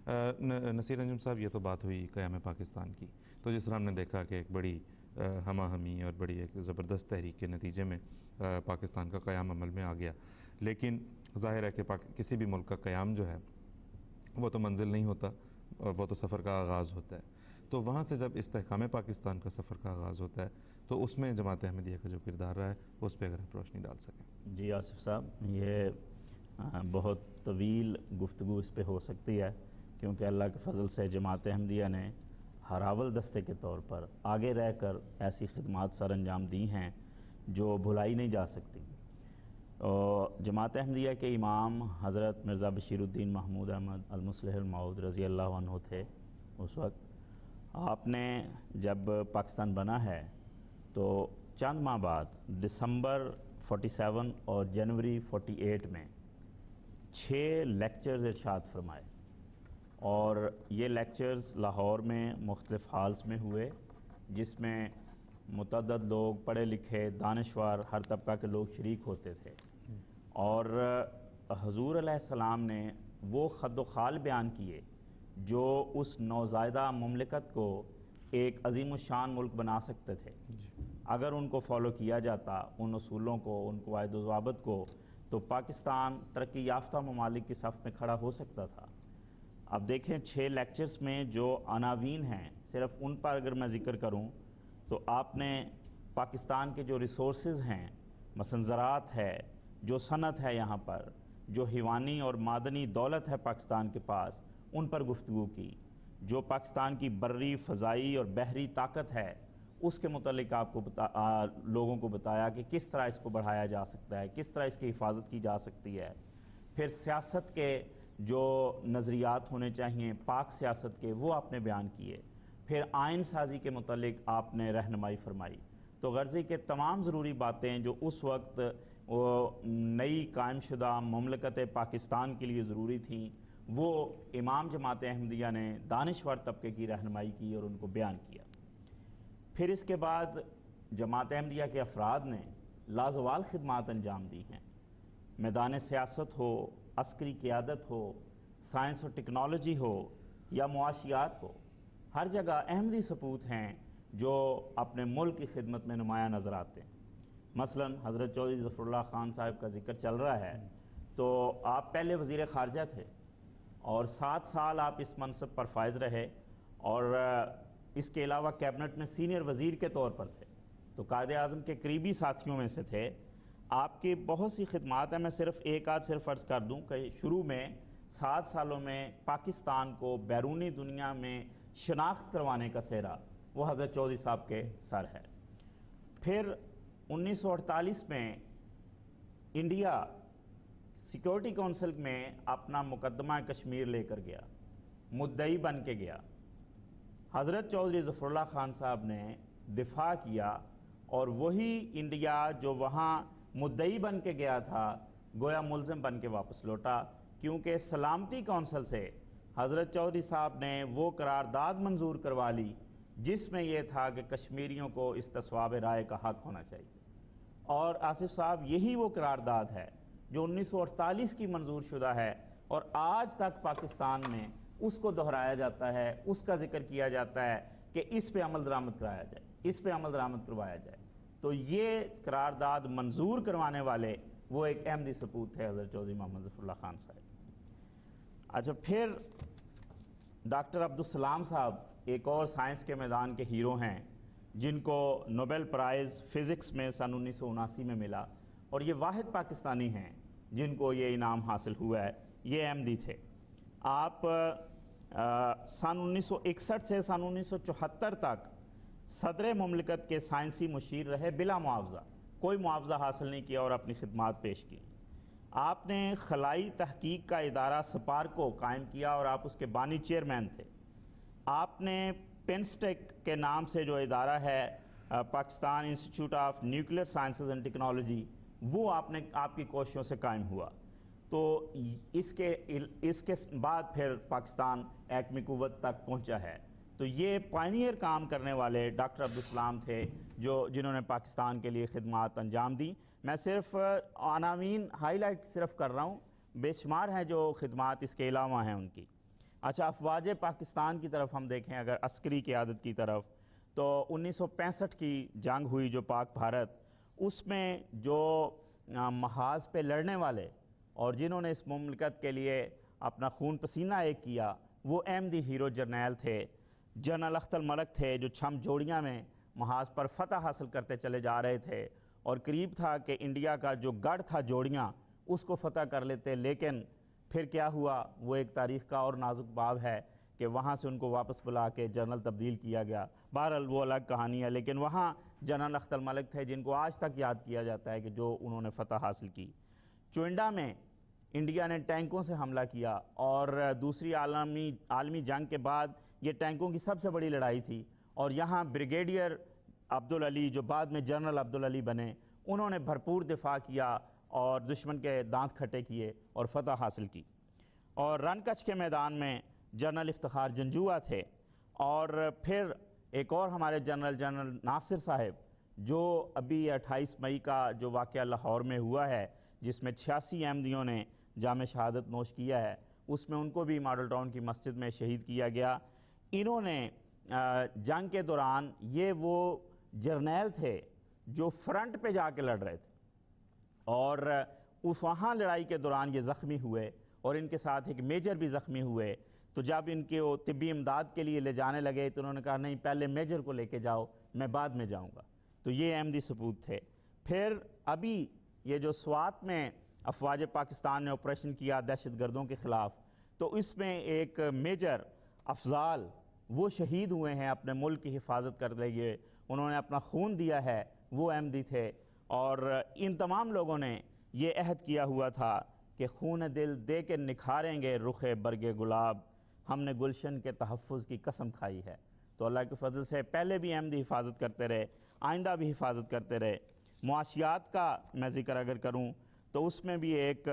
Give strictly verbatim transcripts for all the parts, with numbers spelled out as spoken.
نصیر انجم صاحب، یہ تو بات ہوئی قیام پاکستان کی، تو جس طرح ہم نے دیکھا کہ ایک بڑی ہمہ ہمی اور بڑی ایک زبردست تحریک کے نتیجے میں پاکستان کا قیام عمل میں آ گیا، لیکن ظاہر ہے کہ کسی بھی ملک کا قیام جو ہے وہ تو منزل نہیں ہوتا، وہ تو سفر کا آغاز ہوتا ہے۔ تو وہاں سے جب استحکام پاکستان کا سفر کا آغاز ہوتا ہے تو اس میں جماعت احمدیہ کا جو کردار رہا ہے اس پہ اگر آپ روشنی ڈال سکیں۔ جی آصف صاحب، یہ بہت طویل گفتگو اس پہ ہو سکتی ہے، کیونکہ اللہ کے فضل سے جماعت احمدیہ نے ہراول دستے کے طور پر آگے رہ کر ایسی خدمات سر انجام دی ہیں جو بھلائی نہیں جا سکتی۔ جماعت احمدیہ کے امام حضرت مرزا بشیر الدین محمود احمد المصلح الموعود رضی اللہ عنہ تھے اس وقت۔ آپ نے جب پاکستان بنا ہے تو چند ماہ بعد دسمبر فورٹی سیون اور جنوری فورٹی ایٹ میں چھ لیکچرز ارشاد فرمائے، اور یہ لیکچرز لاہور میں مختلف ہالز میں ہوئے، جس میں متعدد لوگ پڑھے لکھے دانشور ہر طبقہ کے لوگ شریک ہوتے تھے، اور حضور علیہ السلام نے وہ خد و خال بیان کیے جو اس نوزائیدہ مملکت کو ایک عظیم الشان ملک بنا سکتے تھے۔ اگر ان کو فالو کیا جاتا، ان اصولوں کو، ان قواعد و ضوابط کو، تو پاکستان ترقی یافتہ ممالک کی صف میں کھڑا ہو سکتا تھا۔ اب دیکھیں چھ لیکچرز میں جو عناوین ہیں، صرف ان پر اگر میں ذکر کروں تو آپ نے پاکستان کے جو ریسورسز ہیں، مثلا زراعت ہے، جو صنعت ہے، یہاں پر جو حیوانی اور معدنی دولت ہے پاکستان کے پاس، ان پر گفتگو کی۔ جو پاکستان کی بری، فضائی اور بحری طاقت ہے، اس کے متعلق آپ کو بتا آ, لوگوں کو بتایا کہ کس طرح اس کو بڑھایا جا سکتا ہے، کس طرح اس کی حفاظت کی جا سکتی ہے۔ پھر سیاست کے جو نظریات ہونے چاہیے، پاک سیاست کے، وہ آپ نے بیان کیے۔ پھر آئین سازی کے متعلق آپ نے رہنمائی فرمائی۔ تو غرضی کے تمام ضروری باتیں جو اس وقت وہ نئی قائم شدہ مملکت پاکستان کے لیے ضروری تھیں، وہ امام جماعت احمدیہ نے دانشور طبقے کی رہنمائی کی اور ان کو بیان کیا۔ پھر اس کے بعد جماعت احمدیہ کے افراد نے لازوال خدمات انجام دی ہیں، میدان سیاست ہو، عسکری قیادت ہو، سائنس اور ٹیکنالوجی ہو یا معاشیات ہو، ہر جگہ احمدی سپوت ہیں جو اپنے ملک کی خدمت میں نمایاں نظر آتے ہیں۔ مثلا حضرت چودھری ظفر اللہ خان صاحب کا ذکر چل رہا ہے، تو آپ پہلے وزیر خارجہ تھے اور سات سال آپ اس منصب پر فائز رہے، اور اس کے علاوہ کیبنٹ میں سینئر وزیر کے طور پر تھے، تو قائد اعظم کے قریبی ساتھیوں میں سے تھے۔ آپ کی بہت سی خدمات ہیں، میں صرف ایک آدھ صرف عرض کر دوں کہ شروع میں سات سالوں میں پاکستان کو بیرونی دنیا میں شناخت کروانے کا سہرا وہ حضرت چودھری صاحب کے سر ہے۔ پھر انیس سو اڑتالیس میں انڈیا سیکورٹی کونسل میں اپنا مقدمہ کشمیر لے کر گیا، مدعی بن کے گیا۔ حضرت چودھری ظفر اللہ خان صاحب نے دفاع کیا، اور وہی انڈیا جو وہاں مدعی بن کے گیا تھا گویا ملزم بن کے واپس لوٹا، کیونکہ سلامتی کونسل سے حضرت چودھری صاحب نے وہ قرارداد منظور کروا لی جس میں یہ تھا کہ کشمیریوں کو استصواب رائے کا حق ہونا چاہیے۔ اور آصف صاحب، یہی وہ قرارداد ہے جو انیس سو اڑتالیس کی منظور شدہ ہے، اور آج تک پاکستان میں اس کو دہرایا جاتا ہے، اس کا ذکر کیا جاتا ہے کہ اس پہ عمل درآمد کرایا جائے، اس پہ عمل درآمد کروایا جائے۔ تو یہ قرارداد منظور کروانے والے وہ ایک احمدی سپوت تھے، حضرت چودھری محمد ظفر اللہ خان صاحب۔ اچھا، پھر ڈاکٹر عبدالسلام صاحب ایک اور سائنس کے میدان کے ہیرو ہیں، جن کو نوبل پرائز فزکس میں سن انیس سو اناسی میں ملا، اور یہ واحد پاکستانی ہیں جن کو یہ انعام حاصل ہوا ہے، یہ احمدی تھے۔ آپ سن انیس سو اکسٹھ سے سن انیس سو چوہتر تک صدر مملکت کے سائنسی مشیر رہے، بلا معاوضہ، کوئی معاوضہ حاصل نہیں کیا اور اپنی خدمات پیش کی۔ آپ نے خلائی تحقیق کا ادارہ سپارکو قائم کیا اور آپ اس کے بانی چیئرمین تھے۔ آپ نے پینسٹیک کے نام سے جو ادارہ ہے، Pakistan institute of nuclear sciences and technology, وہ آپ نے آپ کی کوششوں سے قائم ہوا۔ تو اس کے اس کے بعد پھر پاکستان ایٹمی قوت تک پہنچا ہے۔ تو یہ پائنیئر کام کرنے والے ڈاکٹر عبدالسلام تھے جو جنہوں نے پاکستان کے لیے خدمات انجام دی۔ میں صرف عناوین ہائی لائٹ صرف کر رہا ہوں، بے شمار ہیں جو خدمات اس کے علاوہ ہیں ان کی۔ اچھا، افواج پاکستان کی طرف ہم دیکھیں اگر عسکری قیادت کی طرف، تو انیس سو پینسٹھ کی جنگ ہوئی جو پاک بھارت، اس میں جو محاذ پہ لڑنے والے اور جنہوں نے اس مملکت کے لیے اپنا خون پسینہ ایک کیا، وہ احمدی ہیرو جرنیل تھے، جنرل اختر ملک تھے، جو چھم جوڑیاں میں محاذ پر فتح حاصل کرتے چلے جا رہے تھے، اور قریب تھا کہ انڈیا کا جو گڑھ تھا جوڑیاں اس کو فتح کر لیتے، لیکن پھر کیا ہوا وہ ایک تاریخ کا اور نازک باب ہے کہ وہاں سے ان کو واپس بلا کے جنرل تبدیل کیا گیا۔ بہرحال وہ الگ کہانی ہے، لیکن وہاں جنرل اختر ملک تھے جن کو آج تک یاد کیا جاتا ہے کہ جو انہوں نے فتح حاصل کی۔ چوئنڈا میں انڈیا نے ٹینکوں سے حملہ کیا، اور دوسری عالمی عالمی جنگ کے بعد یہ ٹینکوں کی سب سے بڑی لڑائی تھی، اور یہاں بریگیڈیئر عبدالعلی جو بعد میں جنرل عبدالعلی بنے، انہوں نے بھرپور دفاع کیا اور دشمن کے دانت کھٹے کیے اور فتح حاصل کی۔ اور رن کچھ کے میدان میں جنرل افتخار جنجوعہ تھے، اور پھر ایک اور ہمارے جنرل جنرل ناصر صاحب، جو ابھی اٹھائیس مئی کا جو واقعہ لاہور میں ہوا ہے جس میں چھیاسی احمدیوں نے جام شہادت نوش کیا ہے، اس میں ان کو بھی ماڈل ٹاؤن کی مسجد میں شہید کیا گیا۔ انہوں نے جنگ کے دوران، یہ وہ جرنیل تھے جو فرنٹ پہ جا کے لڑ رہے تھے، اور اس وہاں لڑائی کے دوران یہ زخمی ہوئے، اور ان کے ساتھ ایک میجر بھی زخمی ہوئے۔ تو جب ان کے وہ طبی امداد کے لیے لے جانے لگے تو انہوں نے کہا نہیں، پہلے میجر کو لے کے جاؤ، میں بعد میں جاؤں گا۔ تو یہ احمدی سپوت تھے۔ پھر ابھی یہ جو سوات میں افواج پاکستان نے آپریشن کیا دہشت گردوں کے خلاف، تو اس میں ایک میجر افضال وہ شہید ہوئے ہیں اپنے ملک کی حفاظت کر لیے، انہوں نے اپنا خون دیا ہے، وہ احمدی تھے۔ اور ان تمام لوگوں نے یہ عہد کیا ہوا تھا کہ خون دل دے کے نکھاریں گے رخ برگ گلاب، ہم نے گلشن کے تحفظ کی قسم کھائی ہے۔ تو اللہ کے فضل سے پہلے بھی احمدی حفاظت کرتے رہے، آئندہ بھی حفاظت کرتے رہے۔ معاشیات کا میں ذکر اگر کروں تو اس میں بھی ایک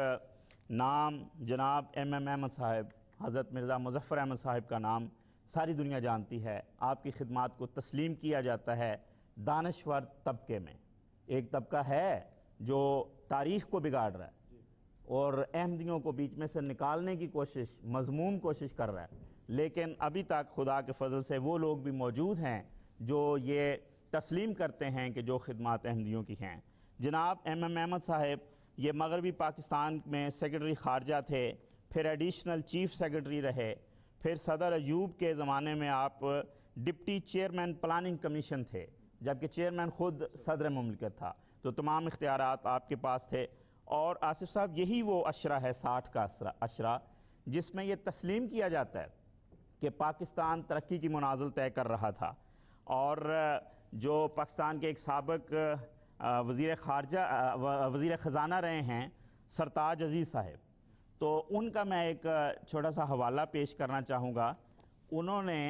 نام جناب ایم ایم احمد صاحب، حضرت مرزا مظفر احمد صاحب کا نام ساری دنیا جانتی ہے۔ آپ کی خدمات کو تسلیم کیا جاتا ہے دانشور طبقے میں۔ ایک طبقہ ہے جو تاریخ کو بگاڑ رہا ہے اور احمدیوں کو بیچ میں سے نکالنے کی کوشش، مذموم کوشش کر رہا ہے، لیکن ابھی تک خدا کے فضل سے وہ لوگ بھی موجود ہیں جو یہ تسلیم کرتے ہیں کہ جو خدمات احمدیوں کی ہیں۔ جناب ایم ایم احمد صاحب یہ مغربی پاکستان میں سیکرٹری خارجہ تھے، پھر ایڈیشنل چیف سیکرٹری رہے، پھر صدر ایوب کے زمانے میں آپ ڈپٹی چیئرمین پلاننگ کمیشن تھے، جبکہ چیئرمین خود صدر مملکت تھا، تو تمام اختیارات آپ کے پاس تھے۔ اور آصف صاحب یہی وہ اشرہ ہے، ساٹھ کا اشرہ، جس میں یہ تسلیم کیا جاتا ہے کہ پاکستان ترقی کی منازل طے کر رہا تھا، اور جو پاکستان کے ایک سابق وزیر خارجہ وزیر خزانہ رہے ہیں سرتاج عزیز صاحب، تو ان کا میں ایک چھوٹا سا حوالہ پیش کرنا چاہوں گا۔ انہوں نے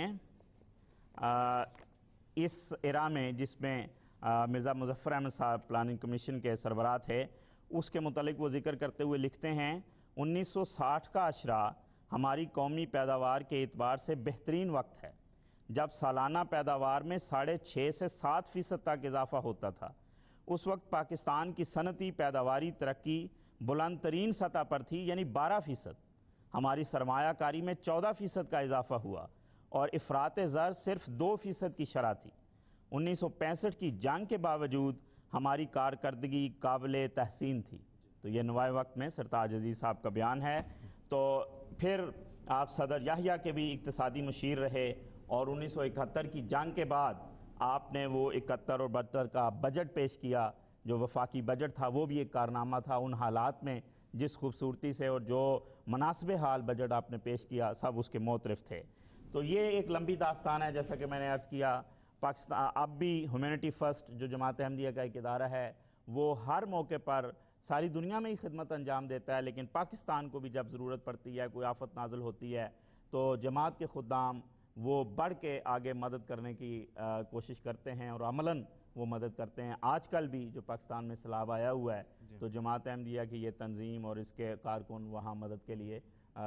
اس ایرا میں جس میں مرزا مظفر احمد صاحب پلاننگ کمیشن کے سربراہ تھے، اس کے متعلق وہ ذکر کرتے ہوئے لکھتے ہیں، انیس سو ساٹھ کا اشرہ ہماری قومی پیداوار کے اعتبار سے بہترین وقت ہے، جب سالانہ پیداوار میں ساڑھے چھ سے سات فیصد تک اضافہ ہوتا تھا۔ اس وقت پاکستان کی صنعتی پیداواری ترقی بلند ترین سطح پر تھی، یعنی بارہ فیصد۔ ہماری سرمایہ کاری میں چودہ فیصد کا اضافہ ہوا اور افراط زر صرف دو فیصد کی شرح تھی۔ انیس سو پینسٹھ کی جنگ کے باوجود ہماری کارکردگی قابل تحسین تھی۔ تو یہ نوائے وقت میں سرتاج عزیز صاحب کا بیان ہے۔ تو پھر آپ صدر یحییٰ کے بھی اقتصادی مشیر رہے، اور انیس سو اکہتر کی جنگ کے بعد آپ نے وہ اکہتر اور بہتر کا بجٹ پیش کیا، جو وفاقی بجٹ تھا وہ بھی ایک کارنامہ تھا۔ ان حالات میں جس خوبصورتی سے اور جو مناسب حال بجٹ آپ نے پیش کیا، سب اس کے معترف تھے۔ تو یہ ایک لمبی داستان ہے، جیسا کہ میں نے عرض کیا۔ پاکستان اب بھی ہیومینٹی فرسٹ جو جماعت احمدیہ کا ایک ادارہ ہے، وہ ہر موقع پر ساری دنیا میں ہی خدمت انجام دیتا ہے، لیکن پاکستان کو بھی جب ضرورت پڑتی ہے، کوئی آفت نازل ہوتی ہے، تو جماعت کے خدام وہ بڑھ کے آگے مدد کرنے کی کوشش کرتے ہیں، اور عملاً وہ مدد کرتے ہیں۔ آج کل بھی جو پاکستان میں سیلاب آیا ہوا ہے، تو جماعت احمدیہ کی یہ تنظیم اور اس کے کارکن وہاں مدد کے لیے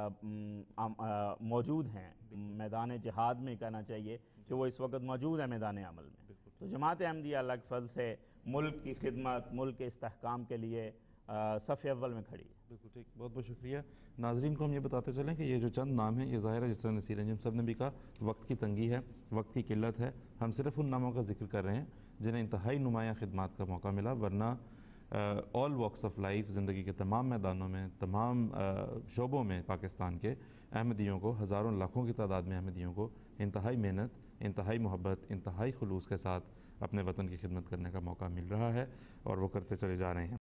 موجود ہیں۔ میدان جہاد میں کہنا چاہیے کہ وہ اس وقت موجود ہے میدان عمل میں۔ تو جماعت احمدیہ اللہ کے فضل سے ملک کی خدمت، ملک کے استحکام کے لیے صف اول میں کھڑی ہے۔ بالکل ٹھیک، بہت بہت شکریہ۔ ناظرین کو ہم یہ بتاتے چلیں کہ یہ جو چند نام ہیں، یہ ظاہر ہے جس طرح نصیر انجم صاحب نے بھی کہا، وقت کی تنگی ہے، وقت کی قلت ہے، ہم صرف ان ناموں کا ذکر کر رہے ہیں جنہیں انتہائی نمایاں خدمات کا موقع ملا، ورنہ آل واکس آف لائف، زندگی کے تمام میدانوں میں، تمام شعبوں میں پاکستان کے احمدیوں کو، ہزاروں لاکھوں کی تعداد میں احمدیوں کو انتہائی محنت، انتہائی محبت، انتہائی خلوص کے ساتھ اپنے وطن کی خدمت کرنے کا موقع مل رہا ہے، اور وہ کرتے چلے جا رہے ہیں۔